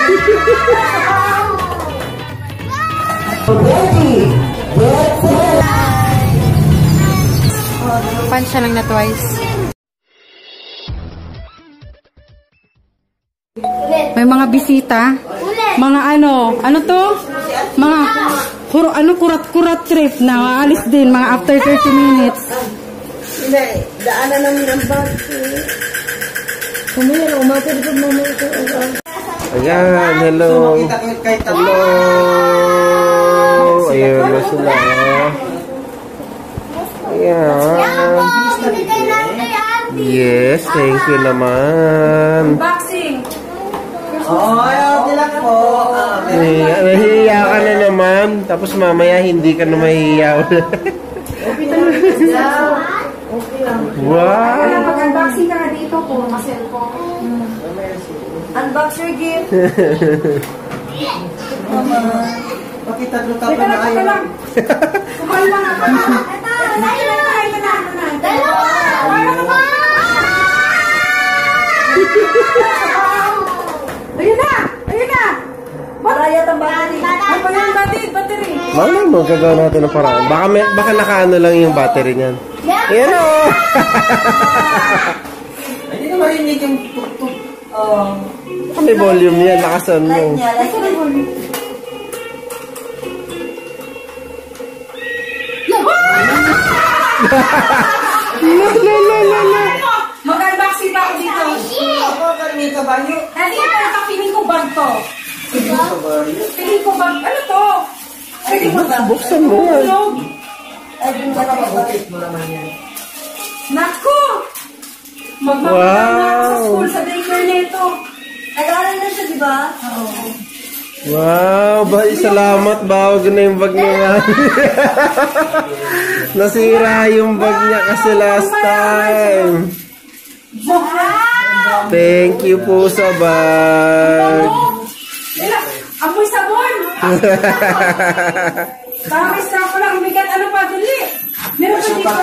Pansya lang na twice. May mga bisita. Mga ano to? Mga kurat-kurat trip na alis din mga after 30 minutes. Hindi, daanan namin ang bag. Kumaya na umatir ko mo ito. Ayan, hello. Hello. Ayan na sila. Ayan. Yes, thank you naman. Unboxing. Oo, tila po. Mahihiya ka na naman. Tapos mamaya hindi ka na mahihiya. Wow. Mag-unboxing ka na dito po, ma-cellphone. Unbox your gift. Mama. Bakit tatlo ka pa na ayaw? Kumain lang ako. Kumain ka na. Dalawa. Ayun na. Marayat ang battery. Ano ba yung battery? Malay mo, gagawa natin ng paraan. Baka nakaano lang yung battery niyan. Ayan o! Hindi na marinig yung tuk-tuk. May volume yan, lakasan mo. Mag-unboxing ba ako dito? Ako, karmi ka ba nyo? Hindi ito, piling ko bag to. Piling ko bag, ano to? Buksan mo yan. Ay, kung ka nakabukit mo naman yan. Naku! Magmamahal na ako sa school sa daycare nito. Nag-aaral na siya, di ba? Oo. Wow, salamat. Bawag na yung bag niya. Nasira yung bag niya kasi last time. Thank you po sa bag. Amoy sabon! Tamis na ako lang. Bigat ano pa, dali. Meron pa dito.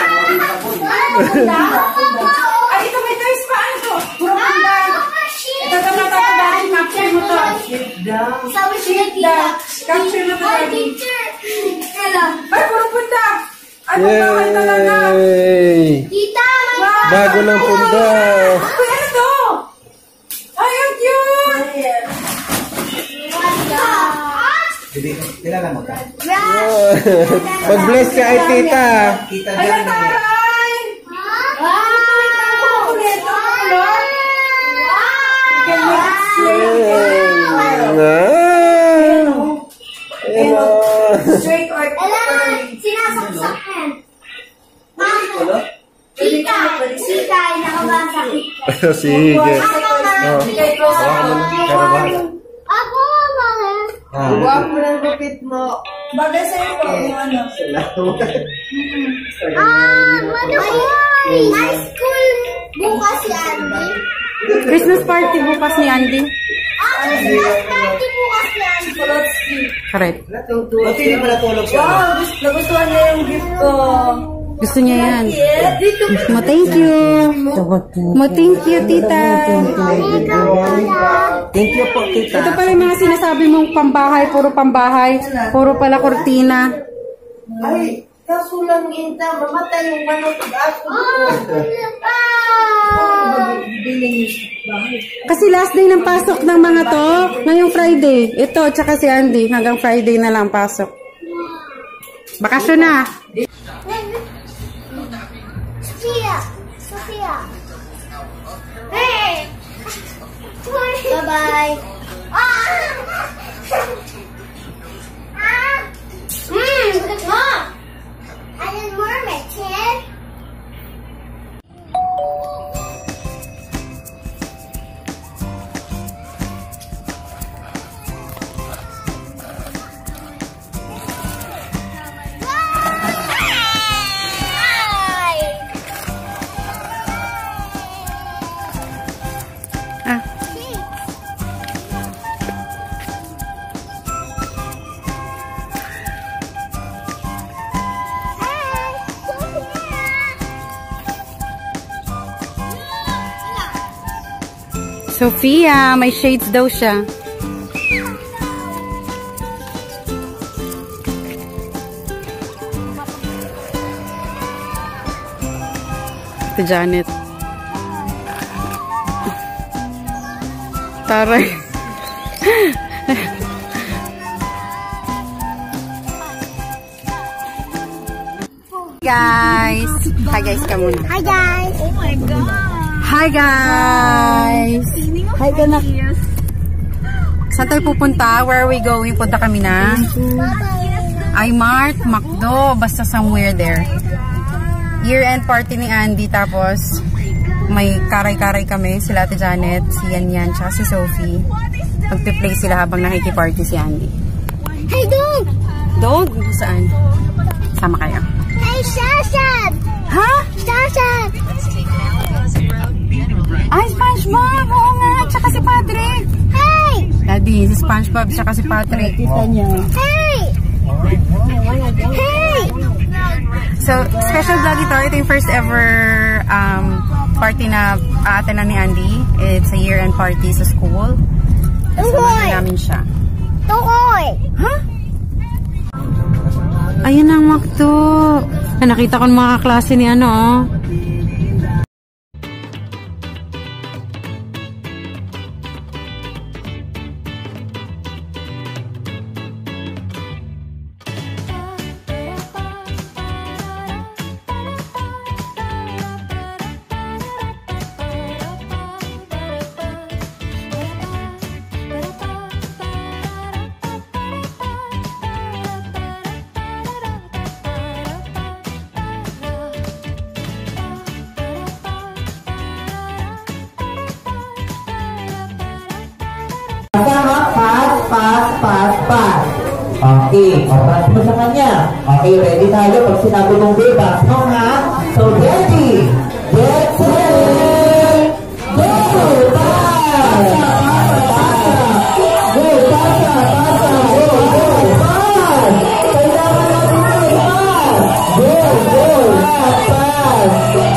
Ay, ito may toys pa. Ano to? Puro panda. Ito ito dahil capture mo to. Sit down. Capture mo to dahil. Ay, puro punda. Ay, pagkakal talaga. Bago ng punda. Uy, ano to? Ay, ang cute. Mag-bless ka ay tita. Ay, ang taray. Straight or curly? Sinasaksakan. Tita, nakabasa. Sige. Ako, mama. Guwapo ng gupit mo. Bagay sa'yo po. Ano? May school bukas si Andy. Christmas party bukas ni Andy. Christmas party bukas si Andy. Correct. Buti na pala tulog siya. Wow, nagustuhan niya yung gift ko. Gusto niya yan. Mo, thank you. Mo, thank you, tita. Thank you po, tita. Ito pala yung mga sinasabi mong pambahay. Puro pambahay. Puro pala kortina. Ay, kaso lang inta, mamatay yung manok ako. Kasi last day ng pasok ng mga to, ngayong Friday. Ito, tsaka si Andy. Hanggang Friday na lang pasok. Bakasyon na. Sophia. Hey. Bye-bye. I did mermaid, kid. Sophia, may shades daw siya. Ate Janet. Taray. Guys. Hi guys ka muna. Hi guys. Oh my god. Hi guys. Hi ka na. Saan tayo pupunta? Where are we going? Punta kami na iMart, McDo, basta somewhere there. Year-end party ni Andy, tapos may karay-karay kami, sila Ate Janet, si Yan, tsaka si Sophie. Magpi-play sila habang nakikiparty si Andy. Hey dog. Dog? Saan? Sama kayo. Hey Shashan. Ha? Shashan. Ay, SpongeBob! Oo nga! Tsaka si Patrick! Hey. Daddy, si SpongeBob tsaka si Patrick. Hey. Hey. So, special vlog ito. Ito yung first ever party na aatenan ni Andy. It's a year-end party sa school. Kasama namin siya. Tukoy. Ha? Ayun ang McDo. Nakita ko ng mga klase ni ano, oh. Pass. Okay, oras mo sa kanya. Okay, ready tayo pag sinabi mong bebas mo, ha? So, ready, get set, go! Pass! Go, pasa! Go, pass! Kailangan natin ay pass! Go, pass!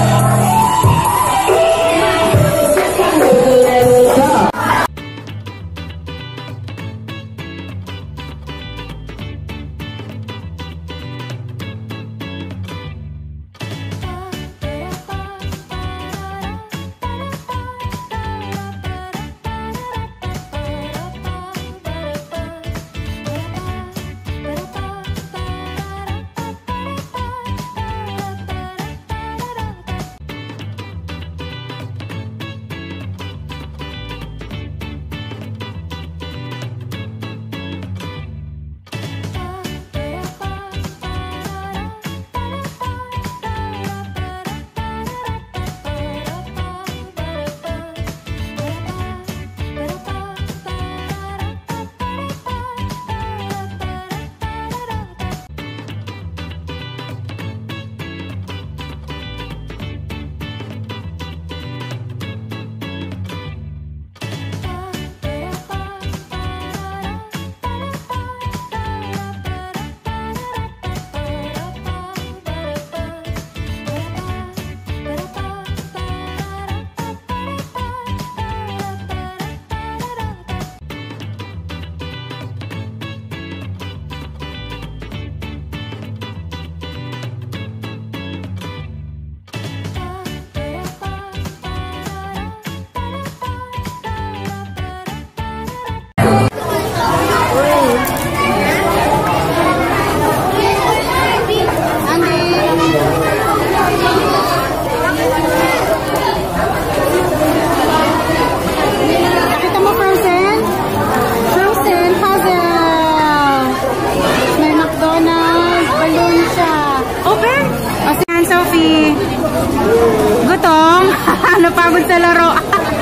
Napagod sa laro.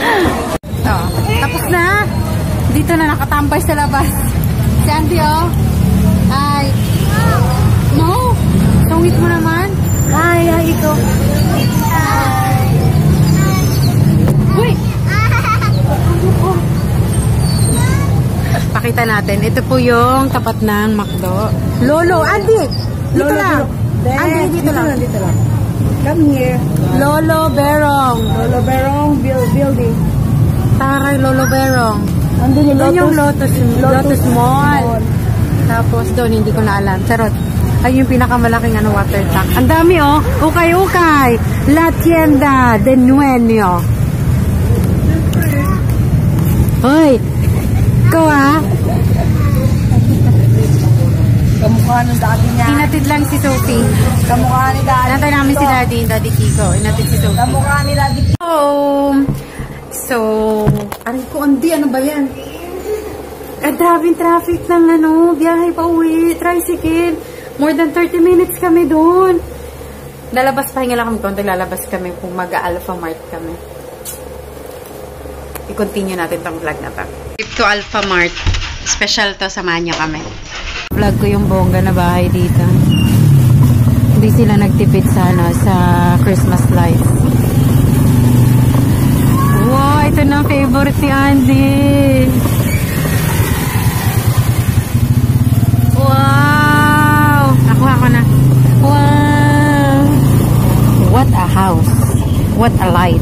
Oh, tapos na. Dito na nakatambay sa labas. Si Andy, oh. Ay. No. Sungit mo naman. Ay, ito. Uy. Pakita natin. Ito po yung tapat ng McDo. Lolo, Andy. Dito lang. Andy, dito lang. Dito lang. Come here. Lolo Berong. Lolo Berong building. Taray, Lolo Berong. Doon yung Lotus Mall. Tapos doon, hindi ko na alam. Charot. Ay, yung pinakamalaking water tank. Ang dami, oh. Ukay-ukay. La Tienda de Nueño. Hoy. Ikaw, ah. Kamukha ng daddy niya. Inatid lang si Sophie. Kamukha ni daddy. Nantay namin si Daddy Kiko. Inatid si Sophie. Kamukha ni daddy. So, aray ko, Andy, ano ba yan? Daming traffic ng biyahe pa uwi, tricycle. More than 30 minutes kami doon. Lalabas, pahinga lang kami konti, lalabas kami kung mag-Alpha Mart kami. I-continue natin tong vlog na to. Trip to Alpha Mart. Special to, samahan nyo kami. Vlog ko yung bongga na bahay dito. Hindi sila nagtipid sa Christmas lights. Wow, ito na favorite ni Andy. Wow! Nakuha ko na. Wow! What a house. What a light.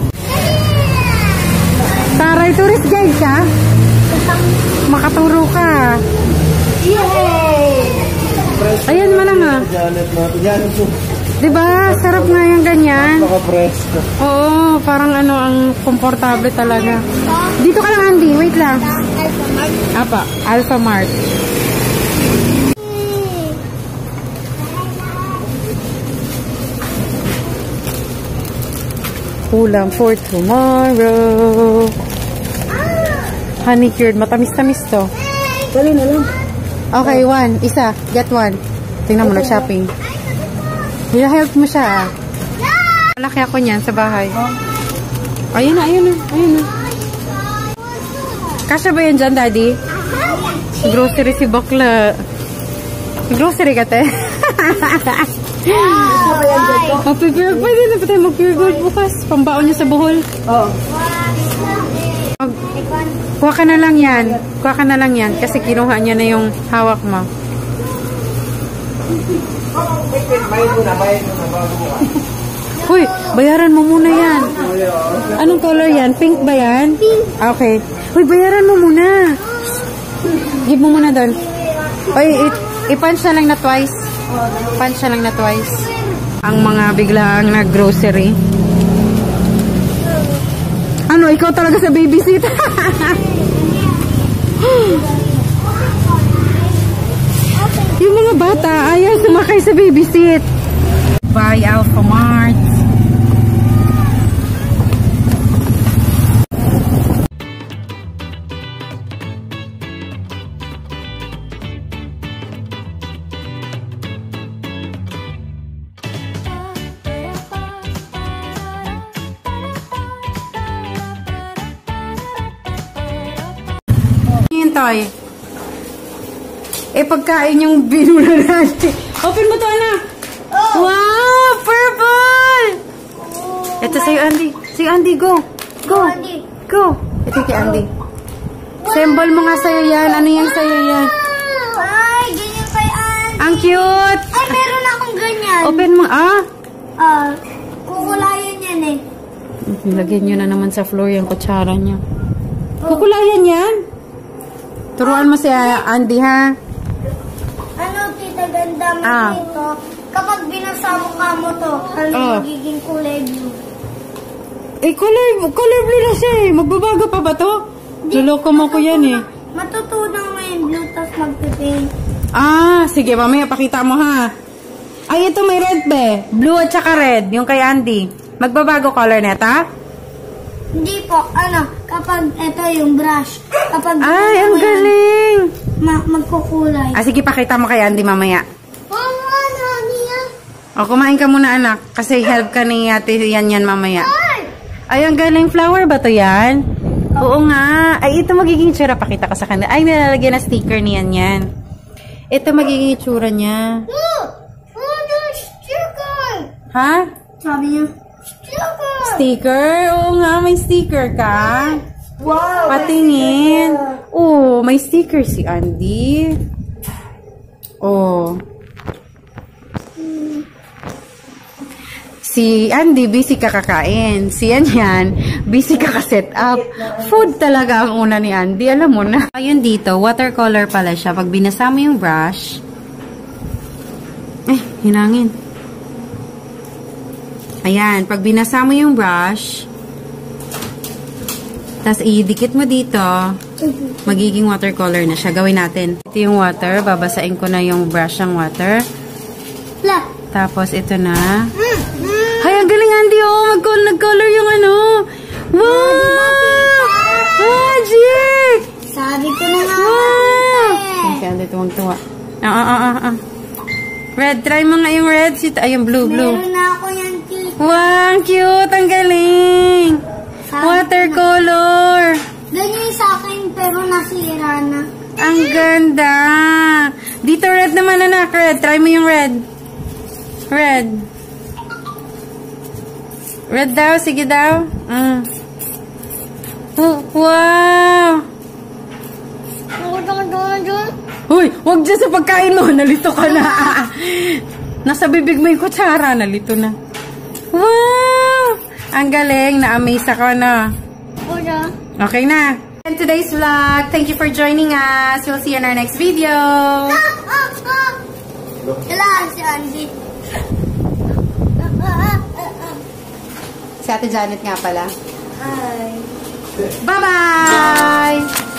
Taray, tourist guide ka? Makaturo ka. Yay! Ayan mo lang ah. Diba? Sarap nga yung ganyan. Naka-presko. Oo, parang ang komportable talaga. Dito ka lang, Andy. Wait lang. Apa, Alpha Mart. Ulam for tomorrow. Honey cured. Matamis-tamis to. Dali na lang. Okay, one. Isa. Get one. Tingnan mo, nag-shopping. Help mo siya. Malaki ako niyan sa bahay. Ayun na. Kasya ba yan dyan, Daddy? Grocery si bakla. Grocery ka, te? Mag-pure gold. Pwede na pa tayo mag-pure gold bukas. Pambaon niya sa buhol. Oo. Kuha ka na lang yan. Kasi kinuha niya na yung hawak mo. Uy, bayaran mo muna yan. Anong color yan? Pink ba yan? Pink. Okay. Uy, bayaran mo muna. Give mo muna doon. Uy, i-punch na lang na twice. Punch na lang na twice. Ang mga biglaang nag-grocery. Ano, ikaw talaga sa babysit? Yung mga bata, ayaw sumakay sa babysit. Bye, Alpha Mart. Toy. Pagkain yung binula natin. Open mo to, anak. Oh. Wow! Purple! Ito sa'yo, Andy. Sa'yo, Andy, go. Go. Go. Ito kay Andy. Symbol mo nga sa'yo yan. Ano yan sa'yo yan? Ay, ganyan kay Andy. Ang cute! Ay, meron akong ganyan. Open mo. Kukulayan yan eh. Lagyan nyo na naman sa floor yung kutsara niya. Kukulayan yan? Turuan mo si Andy, ha? Ano, tita, ganda mo dito. Kapag binasa mo kamo to, magiging kulay blue. Color blue na siya eh. Magbabago pa ba to? Luloko mo ko yan eh. Matutunan mo yung blue, tapos magpipaint. Sige, mamaya pakita mo, ha? Ay, ito may red be. Blue at saka red, yung kay Andy. Magbabago color neta? Hindi po, kapag ito yung brush. Kapag ay, ang galing! Magkukulay. Sige, pakita mo kay Andy mamaya. Mama, niya. Kumain ka muna, anak. Kasi help ka ni ate yan mamaya. Ay, ang galing. Flower ba to yan? Oo nga. Ay, ito magiging itsura. Pakita ka sa kanila. Ay, nilalagyan na sticker niyan yan. Ito magiging itsura niya. Sticker! Ha? Sabi niya, sticker! Sticker? Oo nga, may sticker ka. Wow! Patingin. May sticker si Andy. Si Andy, busy kakakain. Si yan, Busy ka ka-set up. Food talaga ang una ni Andy. Alam mo na. Ayun dito, watercolor pala siya. Pag binasa mo yung brush, hinangin. Ayan, pag binasa mo yung brush, tapos idikit mo dito, magiging watercolor na siya. Gawin natin. Ito yung water. Babasain ko na yung brush ng water. Tapos ito na. Ay, ang galing, Andy, oh. Nag-color yung ano. Wow! Magic! Sabi ko na nga. Wow! Si Andy, tuwang-tuwa. Red, try mo nga yung red. Ayun, blue. Meron na ako yan, tita. Wow, ang cute. Ang galing. Watercolor. Ganyan yung sa akin, pero nasira na. Ang ganda. Dito, red naman, anak. Red, try mo yung red. Red. Red daw, sige daw. Wow! Uy, wag dyan sa pagkain mo. Nalito ka na. Nasa bibig mo yung kutsara. Nalito na. Wow! Ang galing. Na-amaze ako, no? Okay na. And today's vlog. Thank you for joining us. We'll see you in our next video. Wala si Andy. Si Ate Janet nga pala. Hi. Bye-bye!